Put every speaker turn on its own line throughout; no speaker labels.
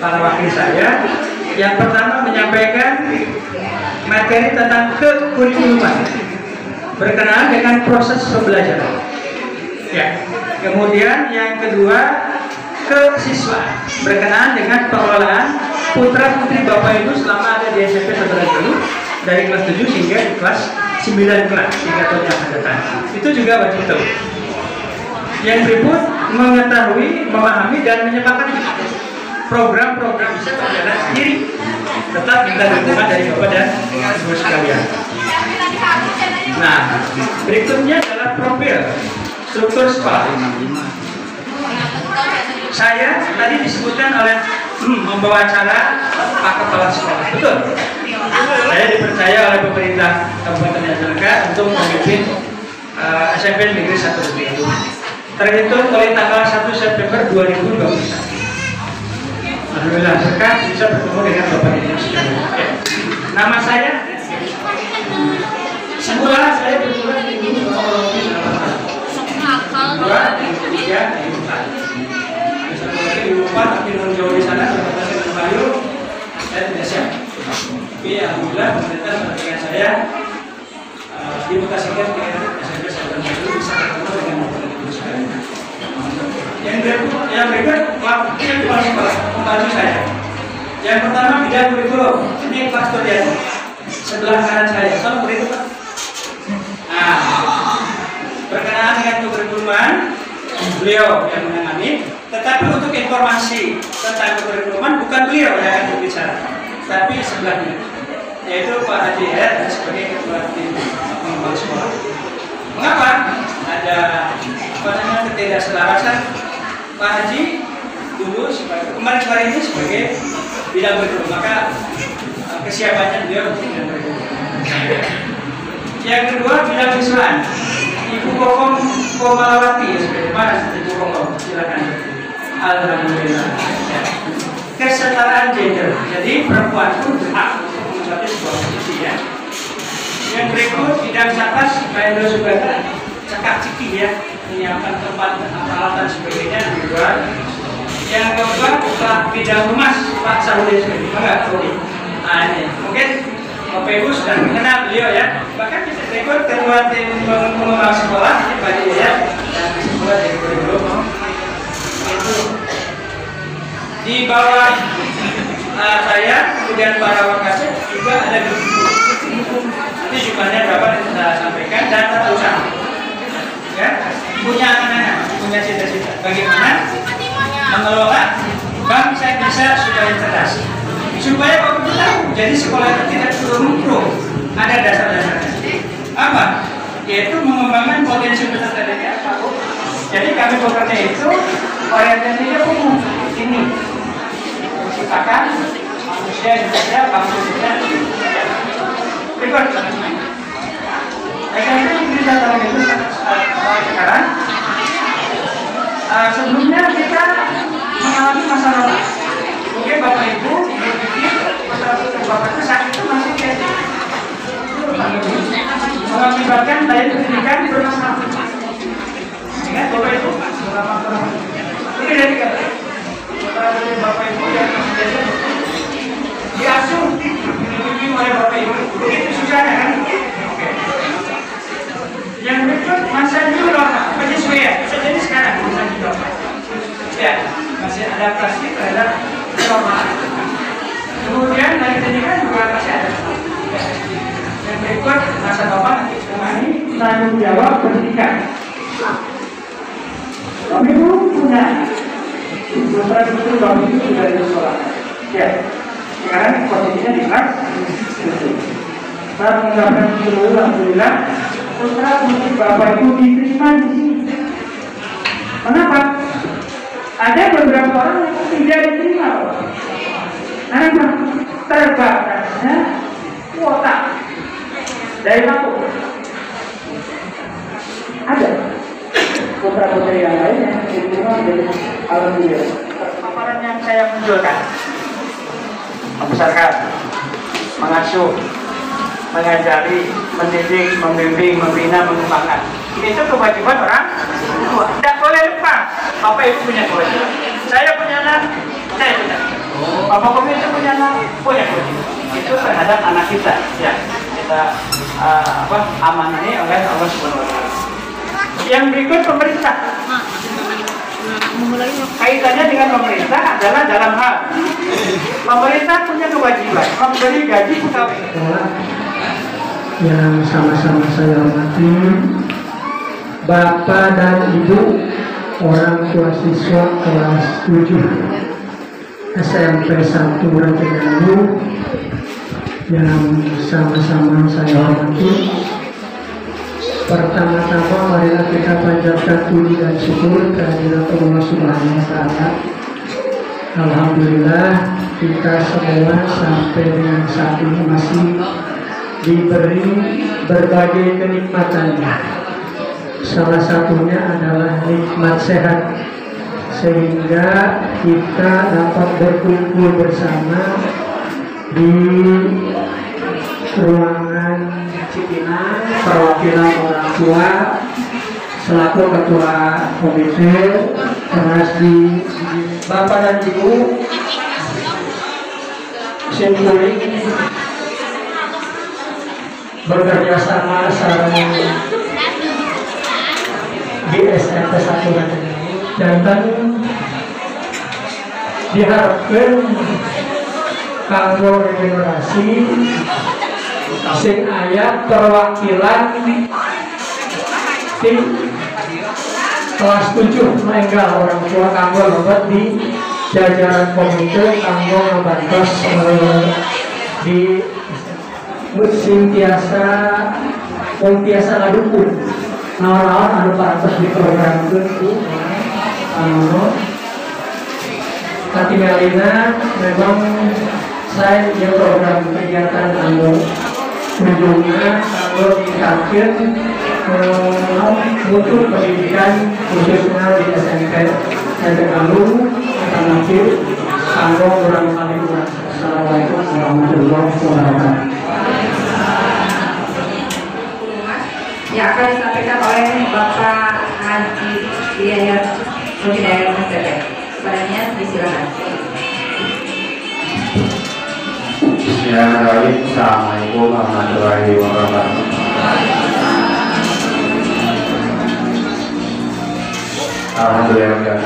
para wakil saya. Yang pertama menyampaikan materi tentang kekurikulum berkenaan dengan proses pembelajaran. Ya. Kemudian yang kedua kesiswaan berkenaan dengan pengelolaan putra putri bapak ibu selama ada di SMP terlebih dahulu dari kelas 7 hingga di kelas 9 kelas 3 tahun yang akan datang. Itu juga wajib tahu. Yang berikut mengetahui, memahami dan menyepakati program-program bisa berjalan sendiri. Tetap minta dukungan dari bapak dan ibu sekalian. Nah, berikutnya adalah profil struktur sekolah. Saya tadi disebutkan oleh membawa acara Pak Kepala Sekolah, betul? Saya dipercaya oleh pemerintah Kabupaten Majalengka untuk memimpin SMP Negeri 1 Bumi. Terhitung mulai tanggal 1 September 2021. Alhamdulillah berkah bisa bertemu dengan Bapak Ibu sekalian. Nama saya semula saya bertugas di Guru Teknologi 2, 3, 4, tapi jauh di sana berkata dengan Bayu, saya tidak siap. Tapi alhamdulillah pemerintah dengan saya dimutasikan ke SMP Sahabat Bayu bisa bertemu dengan Bapak Ibu sekalian. Yang berikut wakil kepala sekolah membantu saya. Yang pertama bidang kurikulum, ini Pak Storian sebelah kanan saya. Tolong beri itu Pak. Nah, berkenaan dengan kekurikuluman beliau yang menangani. Tetapi untuk informasi tentang kekurikuluman bukan beliau yang akan berbicara, tapi sebelahnya, yaitu Pak Haji Hidayat sebagai ketua tim pengembangan sekolah. Mengapa ada ketidakselarasan? Pak Haji dulu kemarin ini sebagai bidang kurikulum, maka kesiapannya beliau untuk bidang kurikulum. Yang kedua bidang siswaan, Ibu Kokom Komalawati, mana Ibu Kokom? Silakan. Alhamdulillah. Kesetaraan gender, jadi perempuan pun berhak untuk mencapai sebuah posisi ya. Yang berikut bidang sapas, Pak Hendro Subata, cekak ciki ya, menyiapkan tempat peralatan sebagainya di luar. Yang keempat bidang humas, Pak Saudi Sudi, enggak Saudi. Ini mungkin Bapak Ibu sudah mengenal beliau ya. Bahkan kita berikut ketua tim pengembangan sekolah, Pak ya, dan sekolah dari kurikulum. Itu di bawah saya, kemudian para wakasnya juga ada di buku. Nanti jumlahnya berapa kita sampaikan dan tata usaha. Ya, punya anak-anak, punya cita-cita. Bagaimana mengelola bangsa bisa supaya cerdas, supaya Bapak tahu. Jadi sekolah itu tidak turun-turun, ada dasar-dasarnya. Apa? Yaitu mengembangkan potensi peserta didik. Jadi kami bekerja itu orientasinya umum ini, menciptakan manusia yang berbeda, bangsa Indonesia. Berikut, saya bisa dalam itu sekarang. Sebelumnya kita mengalami masa lalu. Mungkin Bapak Ibu berpikir Bapak itu saat itu masih kecil, mengakibatkan daya pendidikan bermasalah. Ingat Bapak Ibu, ini dari kata Bapak Ibu yang diasuh, dibimbing oleh Bapak Ibu, begitu susahnya kan? Yang berikut masa dulu penyesuaian, bisa jadi sekarang masa dulu. Ya, masih adaptasi terhadap norma. Kemudian dari pendidikan juga masih ada. Yang berikut masa Bapak nanti mengenai tanggung jawab pendidikan. Kami pun punya putra putri Bapak Ibu sudah di sekolah. Ya, sekarang posisinya di kelas. Saya mengucapkan seluruh alhamdulillah putra putri Bapak Ibu diterima di sini. Kenapa? Ada beberapa orang yang tidak diterima. Kenapa? Terbatasnya kuota dari kampung. Ada putra putri yang lainnya diterima dari alhamdulillah. Paparan yang saya munculkan, membesarkan, mengasuh, mengajari, mendidik, membimbing, membina, mengembangkan. Itu kewajiban orang tua. Tidak boleh lupa. Bapak Ibu punya kewajiban. Saya punya anak, saya punya. Bapak pemerintah punya kewajiban itu terhadap anak kita, ya kita amanah ini oleh Allah Subhanahu Wa Taala. Yang berikut pemerintah. Kaitannya dengan pemerintah adalah dalam hal pemerintah punya kewajiban memberi gaji pegawai.
Yang sama-sama saya hormati Bapak dan Ibu orang tua siswa kelas 7 SMP 1 Rajagaluh yang sama-sama saya hormati. Pertama-tama marilah kita panjatkan puji dan syukur kehadirat Allah Subhanahu Wa Taala. Alhamdulillah kita semua sampai dengan saat ini masih diberi berbagai kenikmatannya. Salah satunya adalah nikmat sehat, sehingga kita dapat berkumpul bersama di ruangan Cipinang perwakilan orang tua selaku ketua komite terus di Bapak dan Ibu simpuling bekerja sama sarang di SMP 1 dan diharapkan kanggo regenerasi sing aya perwakilan di kelas 7 meninggal orang tua kanggo lompat di jajaran komite kanggo ngebantos di musim tiasa ngadukung naon-naon anu parantos diprogramkeun ku katingalina memang saya yang program kegiatan anu ujungnya kalau ditingkatkan mutu pendidikan khususnya di SMP Rajagaluh alternatif kanggo kurang kali kurang. Assalamualaikum warahmatullahi wabarakatuh.
Yang akan disampaikan oleh Bapak Haji Hidayat Masjid. Padanya disilakan.
Bismillahirrahmanirrahim. Assalamualaikum warahmatullahi wabarakatuh. Alhamdulillah.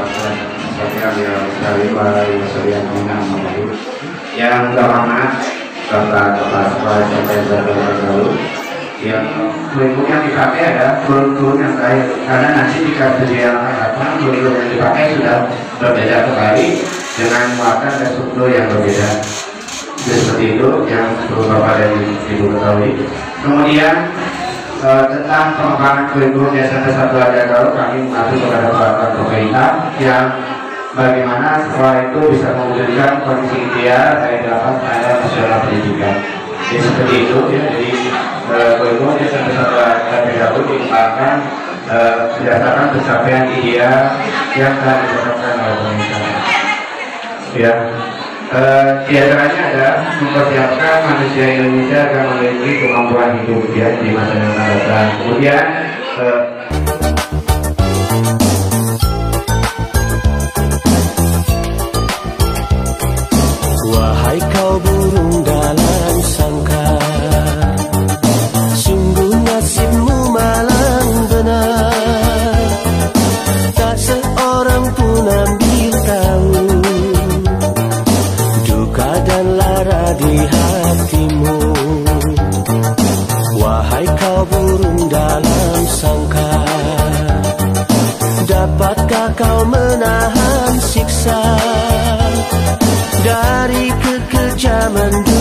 Yang terhormat Bapak Kepala Sekolah SMP Rajagaluh, yang kurikulum yang dipakai ada kurikulum yang lain, karena nanti jika terjadi apa kurikulum yang dipakai sudah berbeda kembali dengan muatan dan struktur yang berbeda. Jadi seperti itu yang perlu Bapak dan Ibu ketahui. Kemudian tentang pengembangan kurikulum SMP 1 Rajagaluh, kami mengatur kepada peraturan pemerintah yang bagaimana sekolah itu bisa mewujudkan kondisi ideal dari dapat standar nasional pendidikan. Jadi seperti itu ya. Jadi kurikulum SMP 1 Rajagaluh dikembangkan berdasarkan pencapaian ideal yang telah ditetapkan oleh pemerintah. Ya. Di antaranya ada mempersiapkan manusia Indonesia akan memiliki kemampuan hidup ya, di masa yang akan datang. Kemudian
wahai kau burung dalam sangkar, sungguh nasibmu malang benar, tak seorang pun ambil tahu duka dan lara di hatimu. Wahai kau burung dalam sangkar, dapatkah kau menahan siksa dari kekejaman